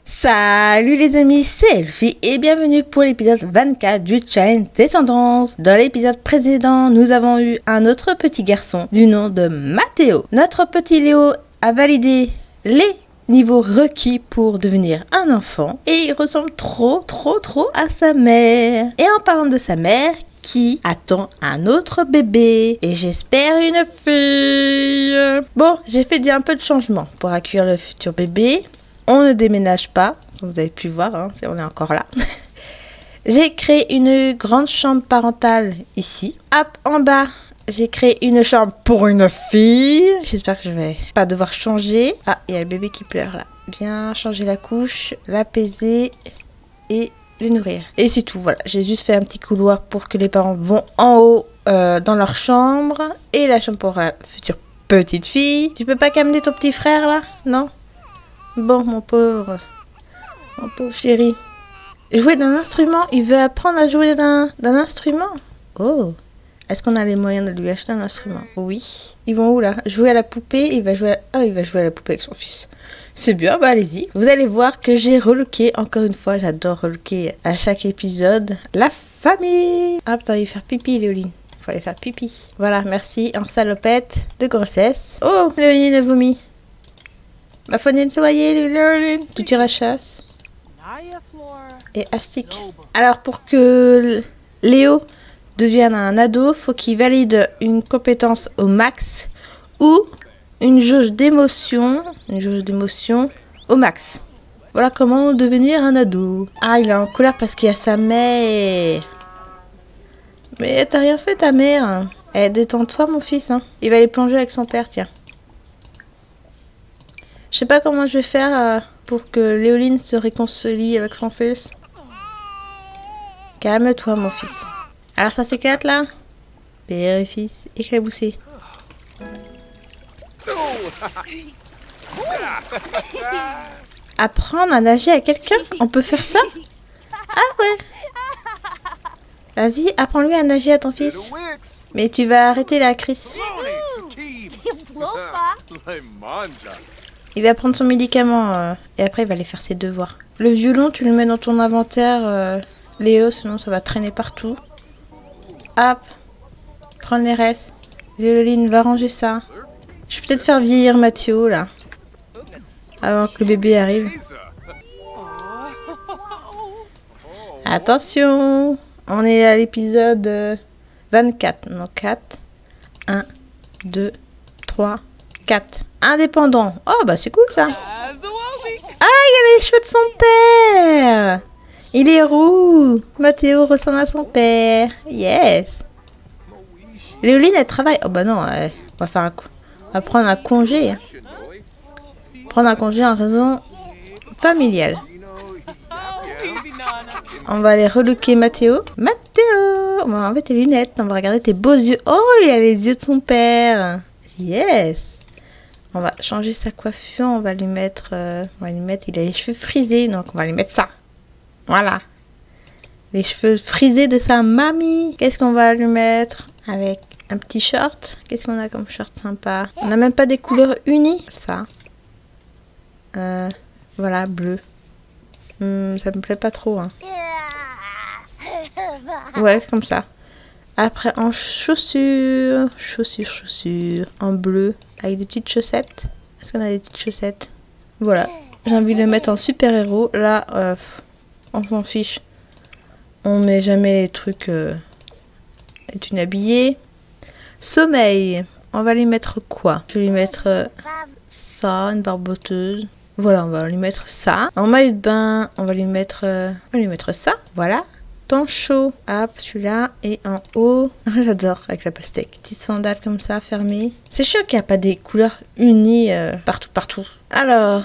Salut les amis, c'est Elfie et bienvenue pour l'épisode 24 du challenge Descendance. Dans l'épisode précédent, nous avons eu un autre petit garçon du nom de Mathéo. Notre petit Léo a validé les niveaux requis pour devenir un enfant et il ressemble trop à sa mère. Et en parlant de sa mère, qui attend un autre bébé et j'espère une fille. Bon, j'ai fait un peu de changement pour accueillir le futur bébé. On ne déménage pas, comme vous avez pu voir, hein, on est encore là. J'ai créé une grande chambre parentale ici. Hop, en bas, j'ai créé une chambre pour une fille. J'espère que je vais pas devoir changer. Ah, il y a le bébé qui pleure là. Bien changer la couche, l'apaiser et le nourrir. Et c'est tout, voilà. J'ai juste fait un petit couloir pour que les parents vont en haut dans leur chambre. Et la chambre pour la future petite fille. Tu peux pas qu'amener ton petit frère là? Non? Bon, mon pauvre chéri. Jouer d'un instrument. Il veut apprendre à jouer d'un instrument. Oh. Est-ce qu'on a les moyens de lui acheter un instrument? Oui. Ils vont où là? Jouer à la poupée. Il va jouer à la poupée avec son fils. C'est bien, bah allez-y. Vous allez voir que j'ai relooké. Encore une fois, j'adore relooker à chaque épisode. La famille. Ah putain, il va faire pipi, Léoline. Il faut aller faire pipi. Voilà, merci. En salopette de grossesse. Oh, Léoline a vomi. Ma faut nettoyer, tout tire la chasse. Et astique. Alors pour que Léo devienne un ado, faut qu'il valide une compétence au max ou une jauge d'émotion au max. Voilà comment devenir un ado. Ah, il est en colère parce qu'il y a sa mère. Mais t'as rien fait ta mère. Eh, détends-toi mon fils. Hein. Il va aller plonger avec son père, tiens. Je sais pas comment je vais faire pour que Léoline se réconcilie avec son fils. Calme-toi, mon fils. Alors, ça s'éclate là? Père et fils, éclaboussé. Apprendre à nager à quelqu'un? On peut faire ça? Ah ouais. Vas-y, apprends-lui à nager à ton fils. Mais tu vas arrêter la crise. Il va prendre son médicament et après il va aller faire ses devoirs. Le violon, tu le mets dans ton inventaire, Léo, sinon ça va traîner partout. Hop, prends les restes. Léoline va ranger ça. Je vais peut-être faire vieillir Mathéo là, avant que le bébé arrive. Attention, on est à l'épisode 24. Non, 4. 1, 2, 3, 4. Indépendant. Oh, bah c'est cool ça. Ah, il a les cheveux de son père. Il est roux. Mathéo ressemble à son père. Yes. Léoline, elle travaille. Oh, bah non, on va faire on va prendre un congé. Hein. Prendre un congé en raison familiale. On va aller relooker Mathéo. Mathéo, on va enlever tes lunettes. On va regarder tes beaux yeux. Oh, il a les yeux de son père. Yes. On va changer sa coiffure, on va lui mettre, il a les cheveux frisés, donc on va lui mettre ça. Voilà. Les cheveux frisés de sa mamie. Qu'est-ce qu'on va lui mettre? Avec un petit short. Qu'est-ce qu'on a comme short sympa? On n'a même pas des couleurs unies. Ça. Voilà, bleu. Ça me plaît pas trop. Hein. Ouais, comme ça. Après, en chaussures, en bleu, avec des petites chaussettes. Est-ce qu'on a des petites chaussettes? Voilà, j'ai envie de le mettre en super-héros. Là, on s'en fiche. On met jamais les trucs... est une habillée. Sommeil, on va lui mettre quoi? Je vais lui mettre ça, une barboteuse. Voilà, on va lui mettre ça. En maillot de bain, on va lui mettre ça, voilà. Temps chaud, hop, celui-là, et en haut, j'adore avec la pastèque. Petite sandale comme ça, fermée. C'est sûr qu'il n'y a pas des couleurs unies partout. Alors,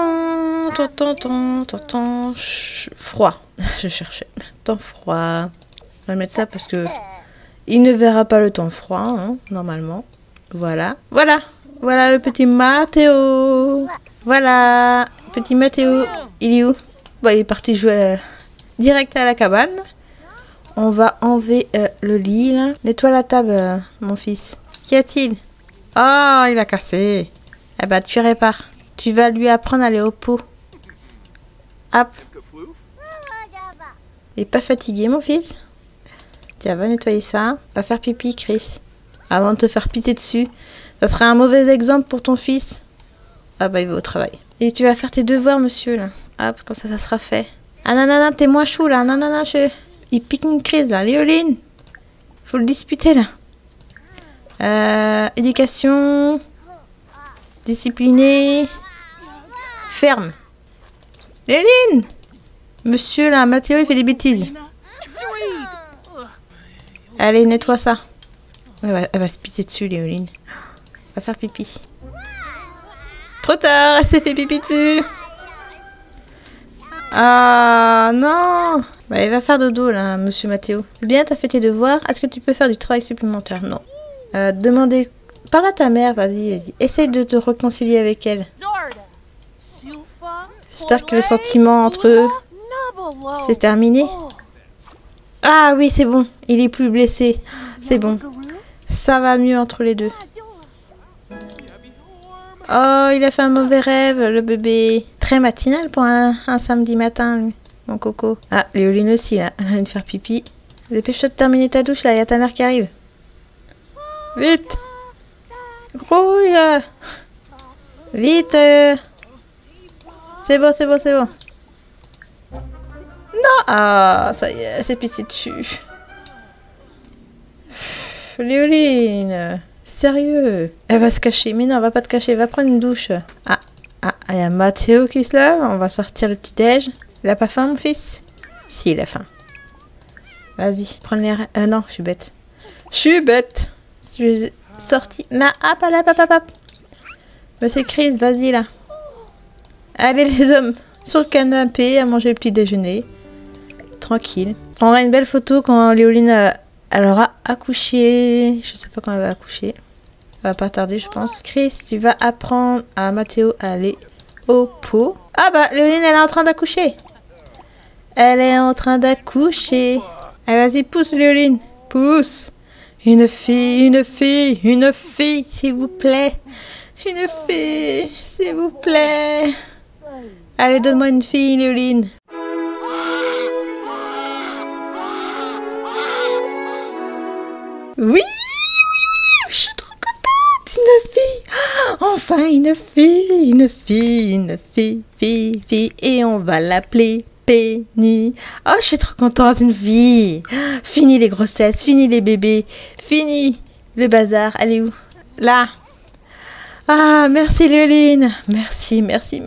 froid. Je cherchais. Temps froid. Je vais mettre ça parce que il ne verra pas le temps froid, hein, normalement. Voilà. Voilà le petit Mathéo. Voilà, petit Mathéo. Il est où? Bon, il est parti jouer direct à la cabane. On va enlever le lit, là. Nettoie la table, mon fils. Qu'y a-t-il? Oh, il a cassé. Eh bah, tu répares. Tu vas lui apprendre à aller au pot. Hop. Il est pas fatigué, mon fils? Tiens, va nettoyer ça. Va faire pipi, Chris. Avant de te faire pisser dessus. Ça serait un mauvais exemple pour ton fils. Ah bah, il va au travail. Et tu vas faire tes devoirs, monsieur, là. Hop, comme ça sera fait. Ah non, non, non, t'es moins chou, là. Non, non, non, il pique une crise, là. Léoline. Faut le disputer, là. Éducation. Discipliné. Ferme. Léoline. Monsieur, là, Mathéo, il fait des bêtises. Allez, nettoie ça. Elle va se pisser dessus, Léoline. Elle va faire pipi. Trop tard, elle s'est fait pipi dessus. Ah, non. Bah, elle va faire dodo, là, monsieur Mathéo. Bien, t'as fait tes devoirs. Est-ce que tu peux faire du travail supplémentaire? Non. Demandez... Parle à ta mère, vas-y, vas-y. Essaye de te réconcilier avec elle. J'espère que le sentiment entre eux, c'est terminé. Ah oui, c'est bon. Il est plus blessé. C'est bon. Ça va mieux entre les deux. Oh, il a fait un mauvais rêve, le bébé. Très matinal pour un samedi matin, lui. Mon coco. Ah, Léoline aussi, là. Elle vient de faire pipi. Dépêche-toi de terminer ta douche, là. Il y a ta mère qui arrive. Vite. Grouille. Vite. C'est bon, c'est bon, c'est bon. Non. Ah, ça y est, elle s'est pissée dessus. Léoline. Sérieux. Elle va se cacher. Mais non, elle va pas te cacher. Va prendre une douche. Ah, il y a Mathéo qui se lève. On va sortir le petit-déj. Il a pas faim, mon fils? Si, il a faim. Vas-y, prends l'air. Non, je suis bête. Je suis bête. Je suis sortie. Non, hop, hop. Monsieur Chris, vas-y, là. Allez, les hommes. Sur le canapé, à manger le petit déjeuner. Tranquille. On aura une belle photo quand Léoline elle aura accouché. Je sais pas quand elle va accoucher. Elle va pas tarder, je pense. Chris, tu vas apprendre à Mathéo à aller au pot. Ah bah, Léoline, elle est en train d'accoucher. Elle est en train d'accoucher. Allez, vas-y, pousse, Léoline. Pousse. Une fille, s'il vous plaît. Une fille, s'il vous plaît. Allez, donne-moi une fille, Léoline. Oui, je suis trop contente. Une fille. Enfin, une fille. Et on va l'appeler Penny. Oh, je suis trop contente, une fille. Fini les grossesses, fini les bébés, fini le bazar. Elle est où? Là. Ah, merci Léoline. Merci. Merci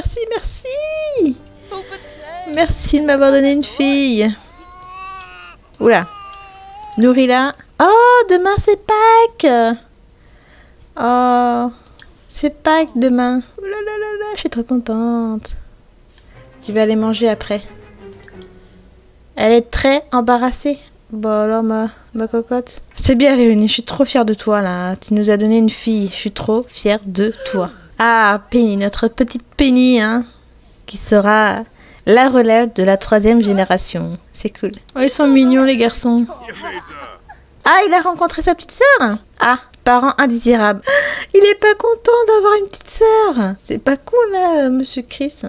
de m'avoir donné une fille. Oula. Nourris-la. Oh, demain c'est Pâques. Oh, c'est Pâques demain. Oh là là là là, je suis trop contente. Tu vas aller manger après. Elle est très embarrassée. Bon alors ma cocotte. C'est bien Léonie, je suis trop fière de toi là. Tu nous as donné une fille. Je suis trop fière de toi. Ah, Penny, notre petite Penny, hein. Qui sera la relève de la 3e génération. C'est cool. Oh, ils sont mignons les garçons. Ah, il a rencontré sa petite sœur. Ah, parent indésirable. Il est pas content d'avoir une petite sœur. C'est pas cool là, monsieur Chris.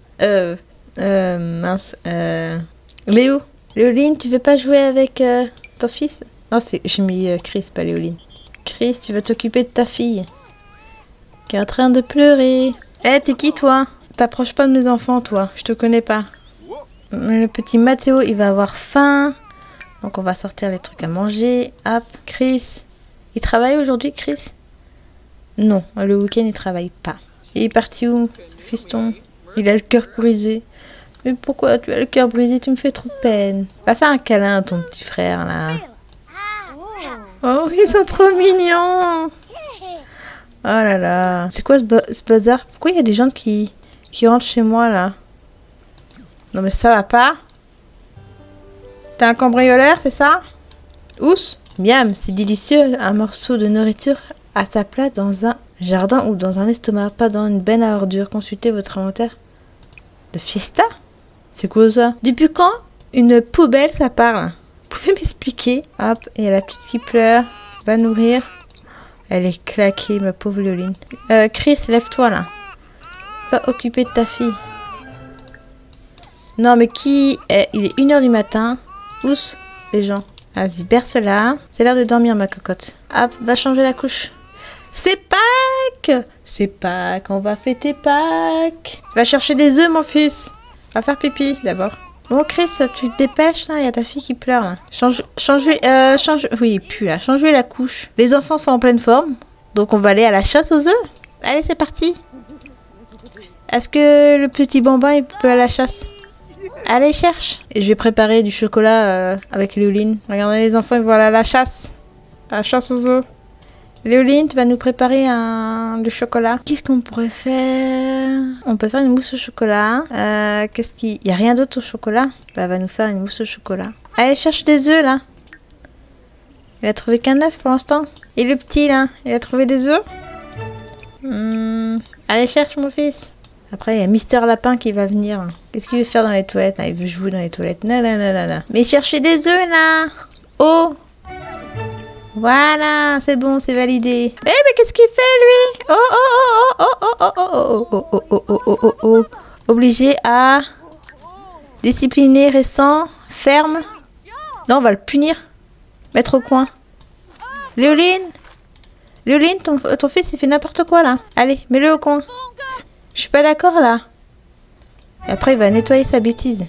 Mince. Léo. Léoline, tu veux pas jouer avec ton fils? Non, j'ai mis Chris, pas Léoline. Chris, tu vas t'occuper de ta fille. Qui est en train de pleurer. Eh, t'es qui toi? T'approches pas de mes enfants, toi. Je te connais pas. Le petit Mathéo, il va avoir faim. Donc on va sortir les trucs à manger. Hop, Chris. Il travaille aujourd'hui, Chris? Non, le week-end il travaille pas. Il est parti où, fiston? Il a le cœur brisé. Mais pourquoi tu as le cœur brisé? Tu me fais trop de peine. Va faire un câlin à ton petit frère là. Oh, ils sont trop mignons. Oh là là. C'est quoi ce bazar? Pourquoi il y a des gens qui rentrent chez moi là? Non mais ça va pas. T'es un cambrioleur, c'est ça? Ous? Miam, c'est délicieux. Un morceau de nourriture à sa place dans un jardin ou dans un estomac, pas dans une benne à ordures. Consultez votre inventaire de fiesta. C'est quoi ça? Depuis quand une poubelle ça parle? Vous pouvez m'expliquer? Hop, il y a la petite qui pleure. Va nourrir. Elle est claquée, ma pauvre Léoline. Chris, lève-toi là. Va occuper de ta fille. Non, mais qui est... Il est 1h du matin. Pousse les gens. Vas-y, berce-la. C'est l'heure de dormir, ma cocotte. Hop, va changer la couche. C'est Pâques! C'est Pâques, on va fêter Pâques. Va chercher des œufs, mon fils. Va faire pipi, d'abord. Bon, Chris, tu te dépêches, là. Il y a ta fille qui pleure, là. Oui, puis là. Change-lui la couche. Les enfants sont en pleine forme. Donc, on va aller à la chasse aux œufs. Allez, c'est parti. Est-ce que le petit bambin, il peut aller à la chasse? Allez, cherche. Et je vais préparer du chocolat avec Léoline. Regardez, les enfants, ils vont aller à la chasse. À la chasse aux œufs. Léoline, tu vas nous préparer du chocolat. Qu'est-ce qu'on pourrait faire? On peut faire une mousse au chocolat. Il y a rien d'autre au chocolat? Bah, elle va nous faire une mousse au chocolat. Allez, cherche des œufs, là. Il a trouvé qu'un œuf pour l'instant. Et le petit, là, il a trouvé des œufs? Allez, cherche, mon fils. Après, il y a Mister Lapin qui va venir. Qu'est-ce qu'il veut faire dans les toilettes? Il veut jouer dans les toilettes. Non. Mais cherchez des œufs, là. Oh. Voilà, c'est bon, c'est validé. Eh, mais qu'est-ce qu'il fait, lui? Oh. Obligé à discipliner, récent, ferme. Non, on va le punir. Mettre au coin. Léoline, ton fils, il fait n'importe quoi, là. Allez, mets-le au coin. Je suis pas d'accord, là. Et après, il va nettoyer sa bêtise.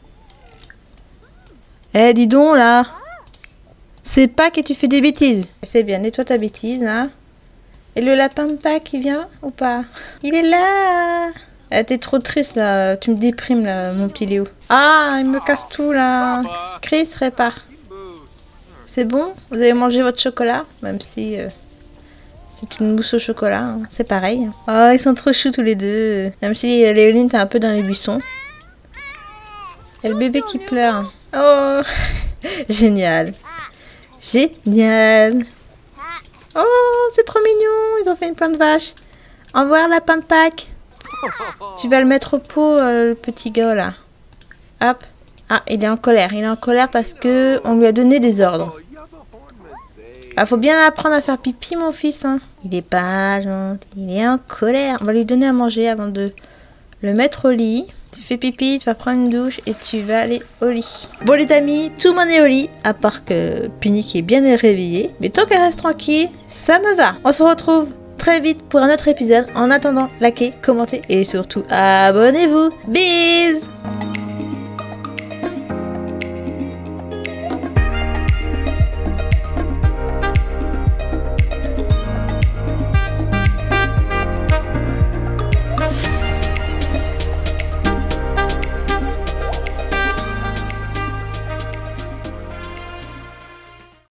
Eh, dis donc, là. C'est pas que tu fais des bêtises. C'est bien, nettoie ta bêtise, là. Et le lapin de Pâques, il vient ou pas? Il est là. Ah, t'es trop triste, là. Tu me déprimes, là, mon petit Léo. Ah, il me casse tout, là. Chris, répare. C'est bon? Vous avez mangé votre chocolat? Même si... c'est une mousse au chocolat, hein. C'est pareil. Oh, ils sont trop choux tous les deux. Même si Léoline, t'es un peu dans les buissons. Il y a le bébé qui pleure. Oh, génial. Génial. Oh, c'est trop mignon. Ils ont fait une plein de vaches. Au revoir, lapin de Pâques. Tu vas le mettre au pot, le petit gars, là. Hop. Ah, il est en colère. Il est en colère parce que on lui a donné des ordres. Ah, faut bien apprendre à faire pipi, mon fils, hein. Il est pas gentil, il est en colère. On va lui donner à manger avant de le mettre au lit. Tu fais pipi, tu vas prendre une douche et tu vas aller au lit. Bon, les amis, tout le monde est au lit, à part que Pini qui est bien réveillé. Mais tant qu'elle reste tranquille, ça me va. On se retrouve très vite pour un autre épisode. En attendant, likez, commentez et surtout abonnez-vous. Bisous!